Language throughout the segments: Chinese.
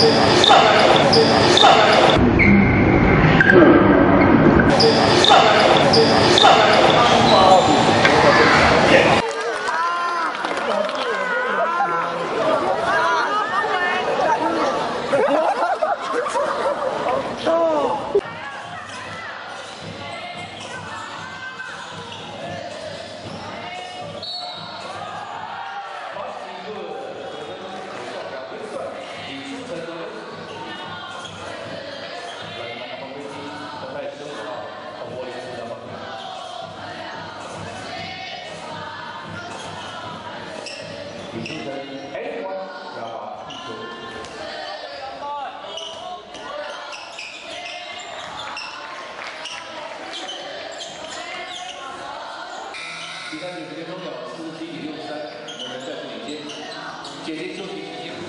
第三90分钟秒47.63，我们再次领先，接近休息时间。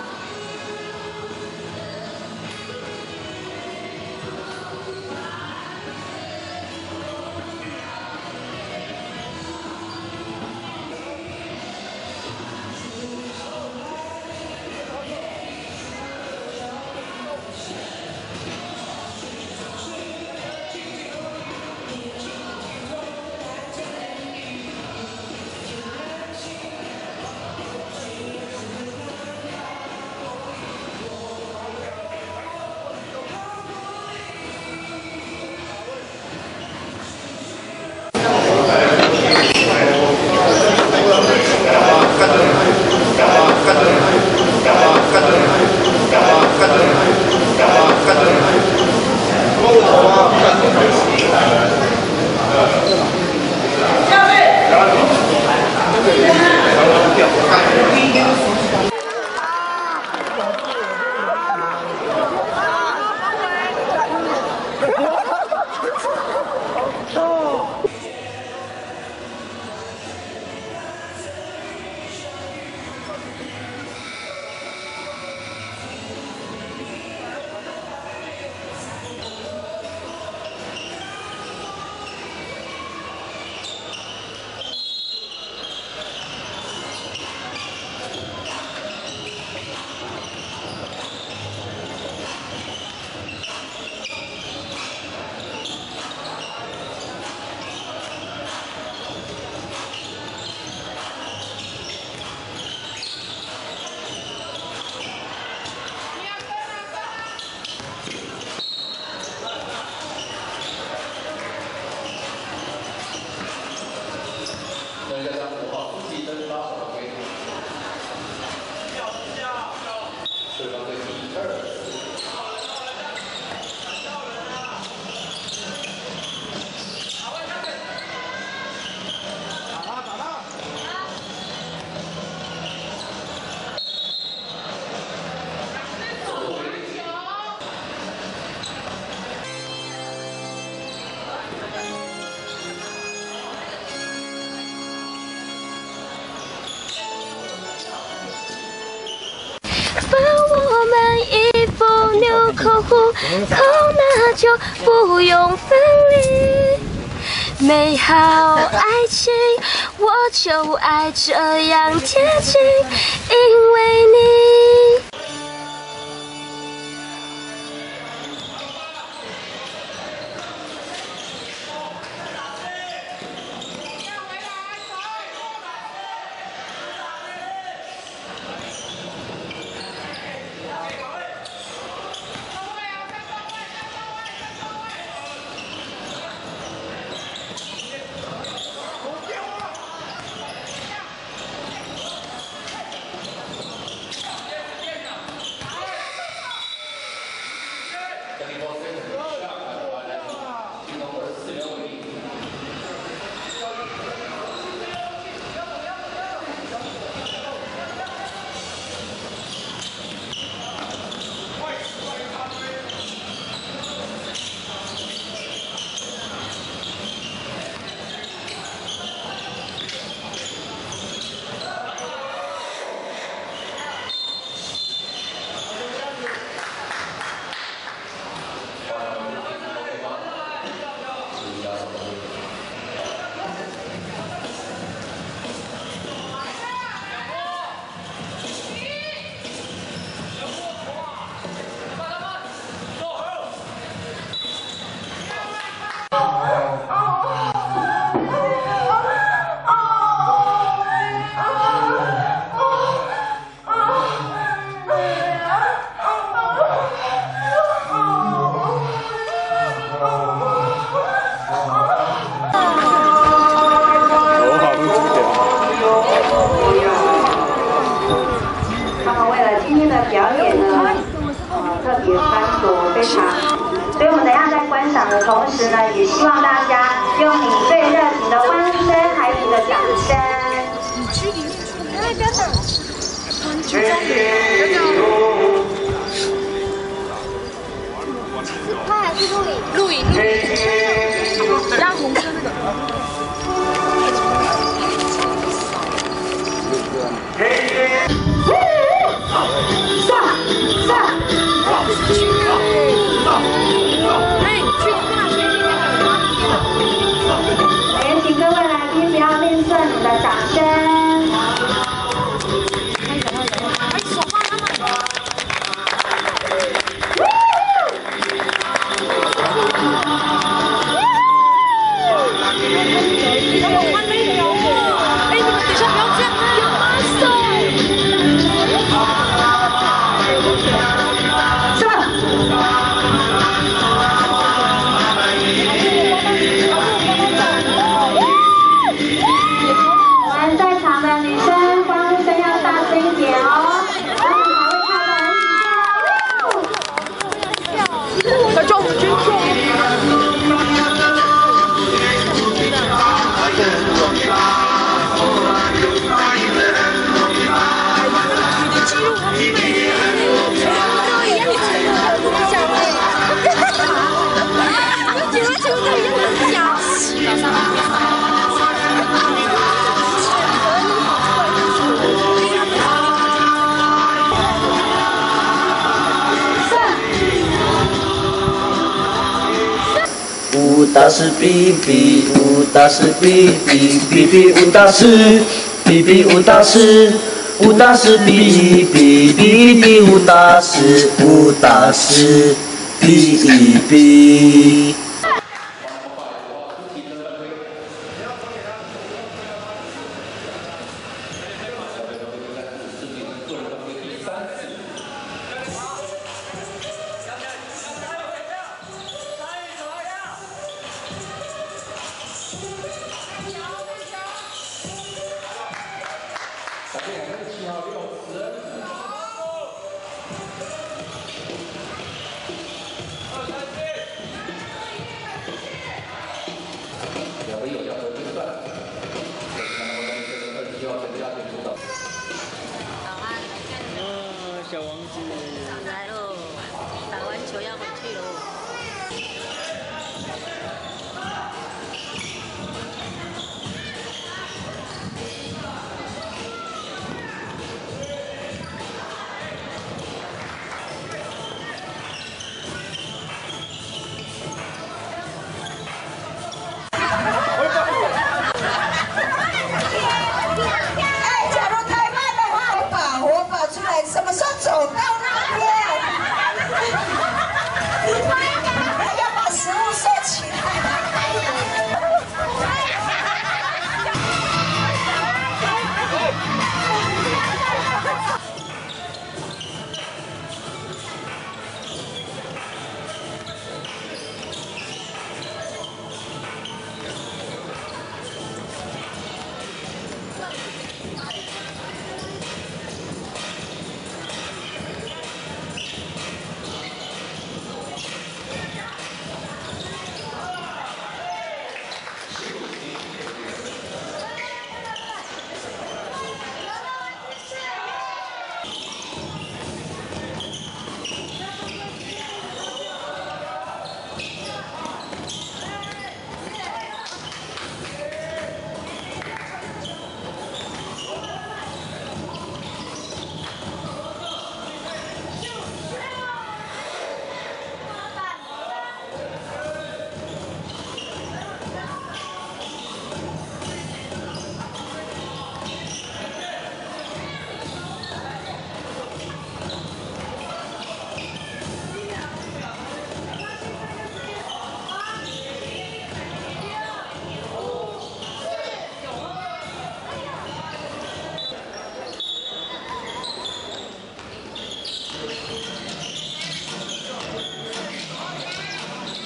放我们一封纽扣户口，那就不用分离。美好爱情，我就爱这样贴近，因为你。 第表演呢，特别穿着非常，所以我们等一下在观赏的同时呢，也希望大家用你最热情的欢声，还有你的掌声。 他还是录影，拉红色那个。 也请各位来宾不要吝啬你的掌声。 武大师比比，武大师比比，比比武大师，比比武大师，武大师比比，比比武大师，武大师比一比。 小王子来喽，打完球要回去喽。 什么时候走到那边？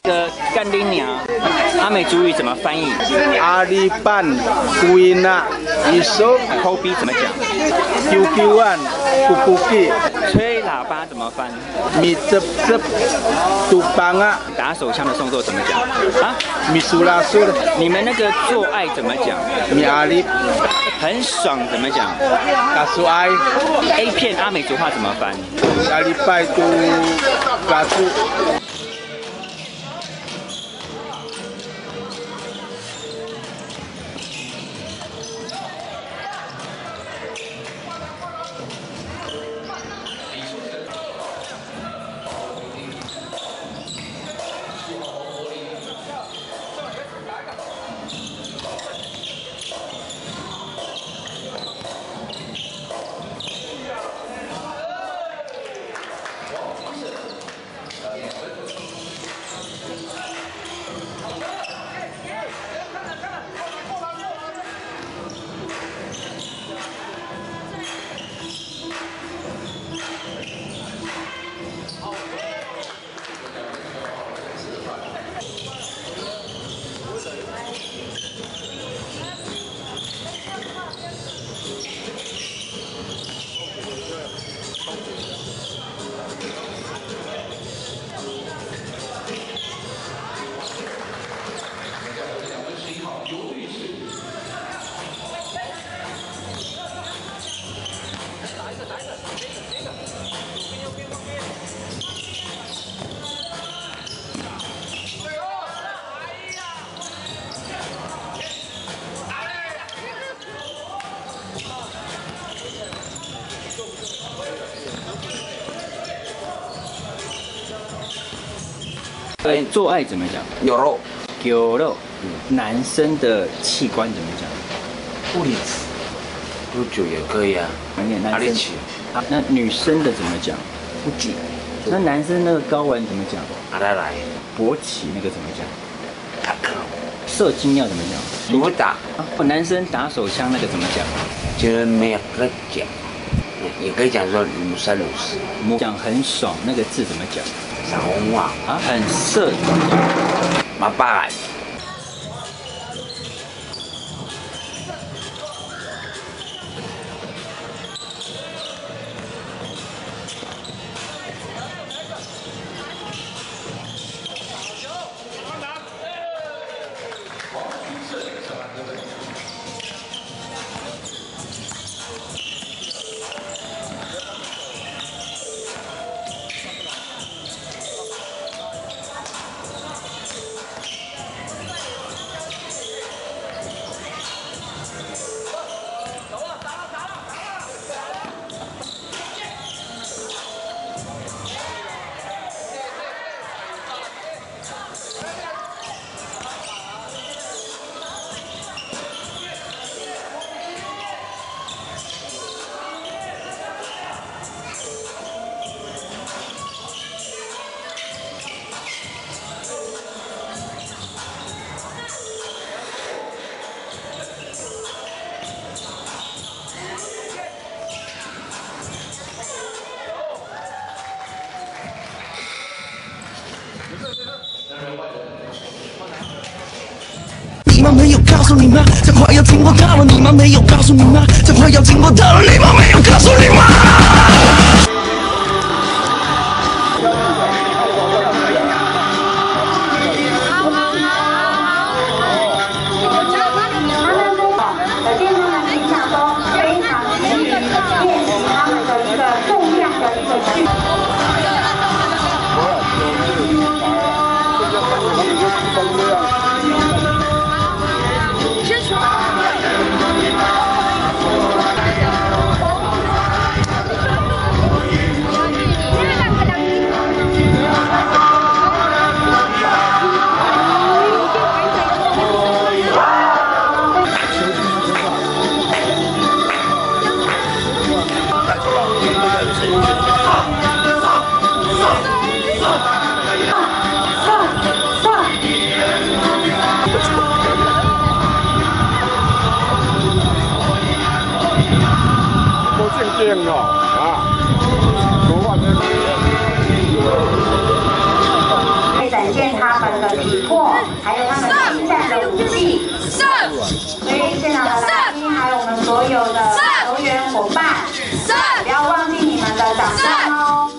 干爹娘，阿美族语怎么翻译？ 阿里班、贵纳、一手、 抠鼻怎么讲 QQ1、Kukuki。 吹喇叭怎么翻？ 米这杜邦啊。 打手枪的动作怎么讲？啊？ 米苏拉苏的。 你们那个做爱怎么讲？ 米阿里。 很爽怎么讲？ 卡苏爱。 A 片阿美族话怎么翻？ 阿里拜都卡苏。 做爱怎么讲？ 有肉。 有肉。男生的器官怎么讲？ 不离子。不久也可以啊。 哪里起？那女生的怎么讲？ 不举。 那男生那个睾丸怎么讲？ 阿来来。 勃起那个怎么讲？ 打克。 射精要怎么讲？ 不会打。 男生打手枪那个怎么讲？ 就是没有个讲，也可以讲说女生讲很爽那个字怎么讲？ 小红话啊，很色怎么讲？ 马爸。 你们没有告诉你吗？这快要经过到了，你们没有告诉你吗？这快要经过到了，你们没有告诉你吗？ 会展现他们们的体魄，还有他们精湛的武技。所以现场的来宾，还有我们所有的球员伙伴，不要忘记你们的掌声哦。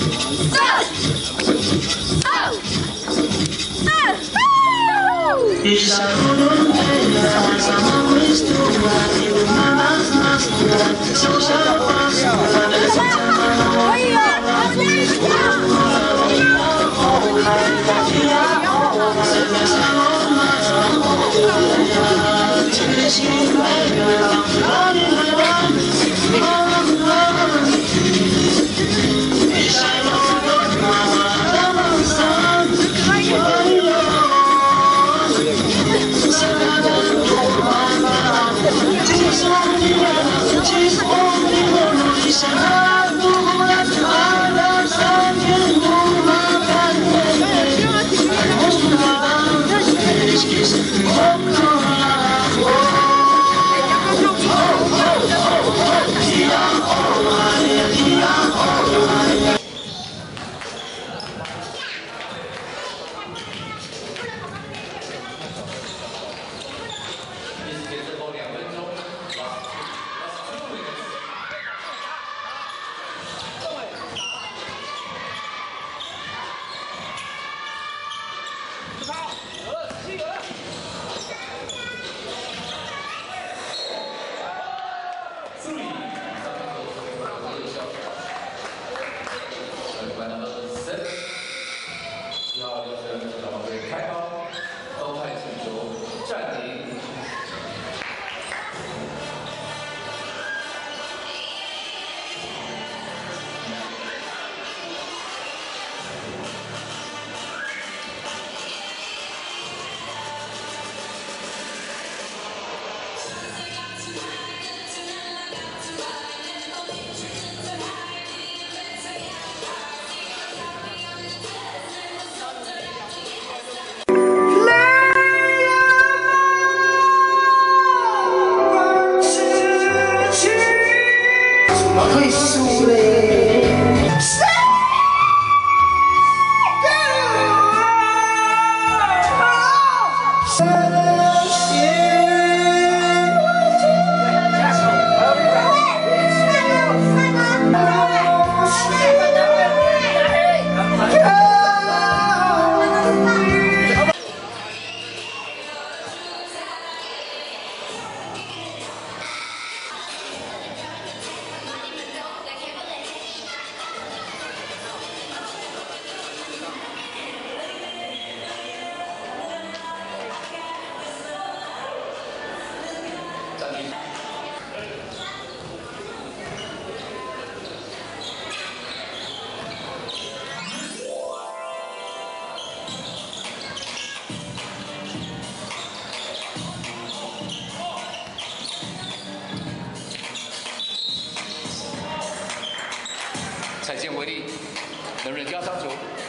踩线为例，能人家上球。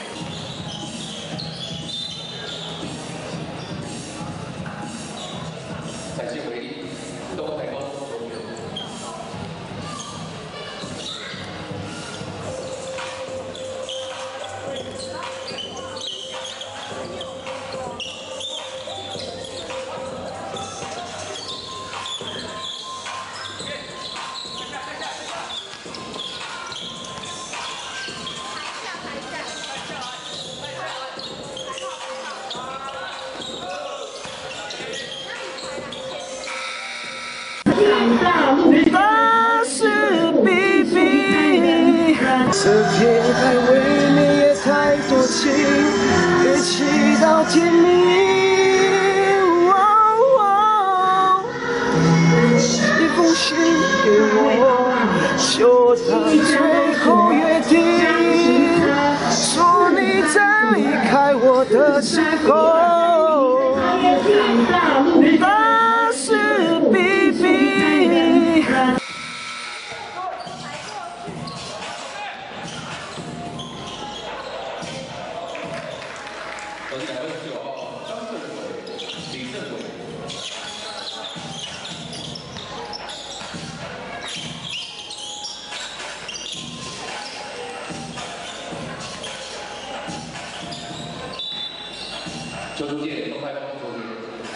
踩线为例，都抬高球员。 那是 BB， 这天还未免也太多情，别祈祷天明。一封信给我，就当最后约定，说你在离开我的时候，那是 BB。 我是29号张政伟、李政伟。 球出界，东派帮球出界。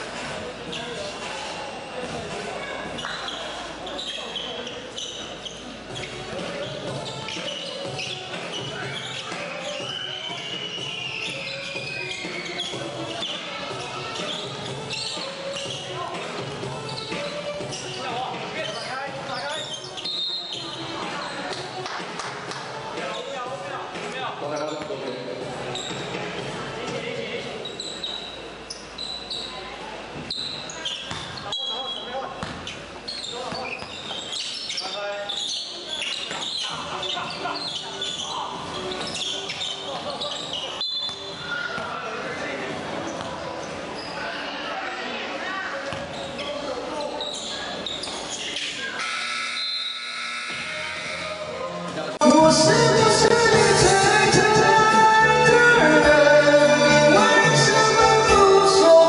我是不是你最爱的人？你为什么不说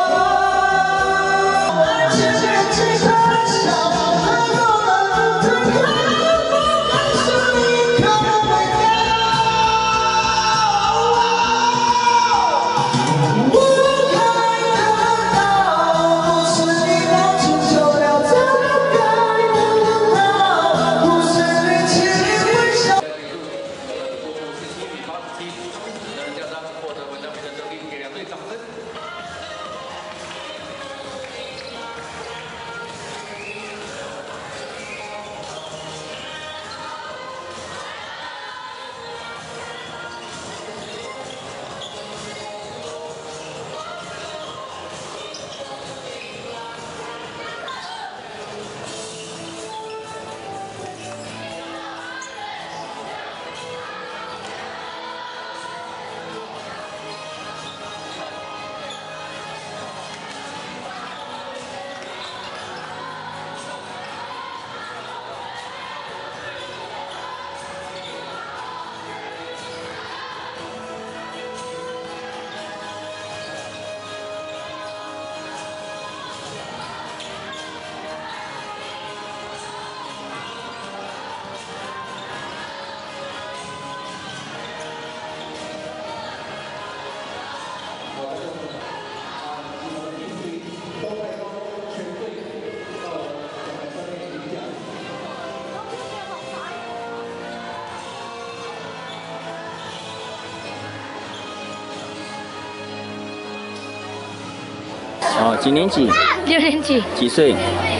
话？爱情变成太小，太多了，太可不敢是你看不到。我还得到，不是你当初就了解该得到，不是你轻易微笑。 加上获得文章比的胜利，给两队掌声。 哦，几年级 6年级， 几岁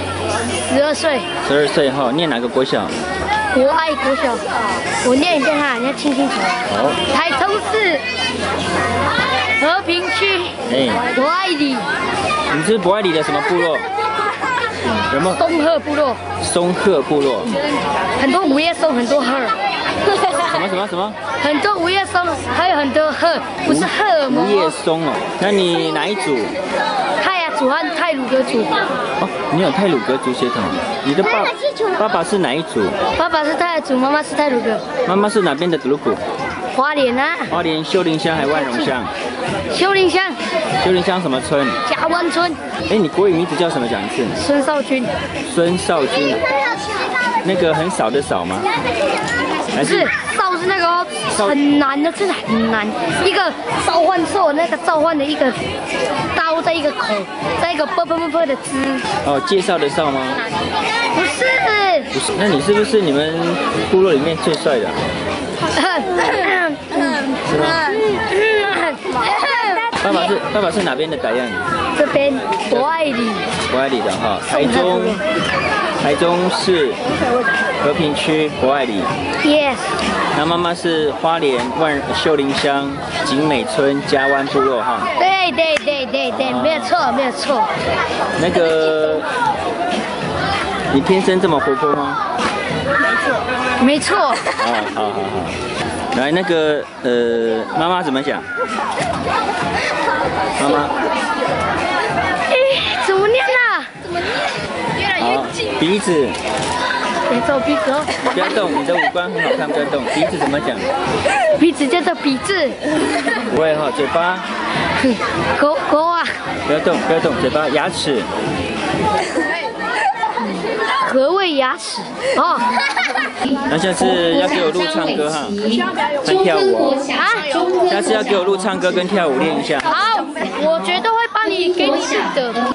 12岁， ？12岁哈，念哪个国小？ 国爱国小，我念一遍哈，你要听清楚。 好， 台中市和平区哎， 博爱里你是博爱里的什么部落？有没有？ 松鹤部落， 松鹤部落。 很多午夜松，很多鹤， 什么？ 很多午夜松，还有很多鹤，不是荷尔蒙吴叶松哦。那你哪一组？ 泰雅族和泰鲁格族， 哦，你有泰鲁格族血统。你的爸爸是哪一组？ 爸爸是泰雅族，妈妈是泰鲁格， 妈妈是哪边的德鲁古？ 花莲啊， 花莲秀林乡还万荣乡？ 秀林乡秀林乡什么村？ 甲湾村， 哎，你国语名字叫什么？讲一次。 孙少军， 孙少军。那个很少的少吗？还不是少是那个很难的，真的很难。一个召唤兽，那个召唤的一个刀在一个口，在一个啵的枝。 哦，介绍的少吗？ 不是。 不是，那你是不是你们部落里面最帅的？是吗？爸爸是哪边的傣样？ 这边博爱里， 博爱里的哈，台中市和平区博爱里。 Yes。 那妈妈是花莲秀林乡景美村嘉湾部落哈。 对，没有错。 那个，你天生这么活泼吗？ 没错。 好。来，那个妈妈怎么讲？妈妈。 怎么念啊？越来越近。 鼻子。 别动鼻子哦！ 不要动，你的五官很好看，不要动。鼻子怎么讲？ 鼻子叫做鼻子。 不会哈，嘴巴。 狗啊！ 不要动，嘴巴，牙齿。 何谓牙齿？哦， 那下次要给我录唱歌哈，跟跳舞哦。 啊， 下次要给我录唱歌跟跳舞练一下。 好，我绝对会帮你给你录的。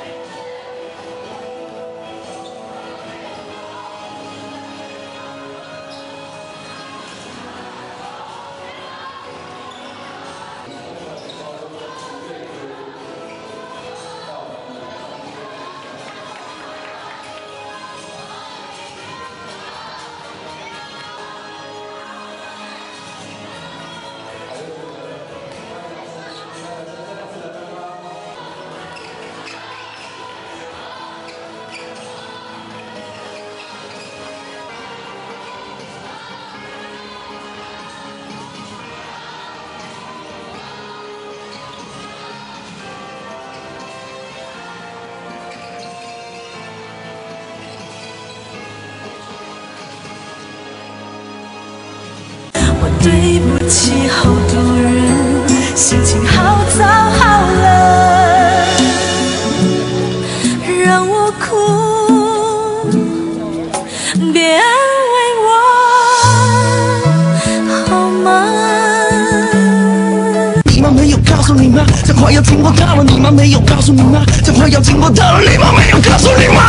对不起，好多人心情好糟好冷，让我哭，别安慰我，好吗？ 你妈没有告诉你吗？这话要经过他了，你妈没有告诉你吗？这话要经过他了，你妈没有告诉你吗？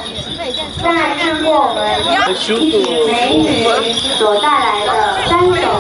在看过我们美女所带来的3首